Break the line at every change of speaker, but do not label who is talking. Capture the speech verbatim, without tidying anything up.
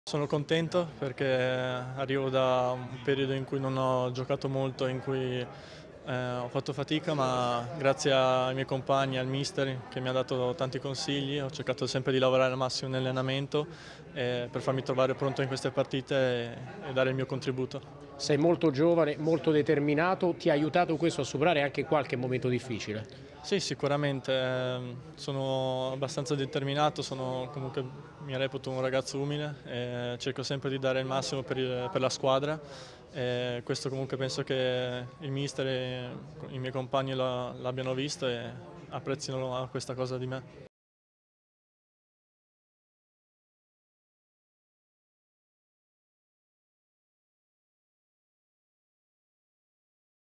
Sono contento perché arrivo da un periodo in cui non ho giocato molto, in cui eh, ho fatto fatica, ma grazie ai miei compagni, al mister che mi ha dato tanti consigli, ho cercato sempre di lavorare al massimo nell'allenamento eh, per farmi trovare pronto in queste partite e, e dare il mio contributo.
Sei molto giovane, molto determinato, ti ha aiutato questo a superare anche qualche momento difficile?
Sì, sicuramente, ehm, sono abbastanza determinato, sono comunque, mi reputo un ragazzo umile e cerco sempre di dare il massimo per, il- per la squadra e questo comunque penso che il mister e i miei compagni la- l'abbiano visto e apprezzino questa cosa di me.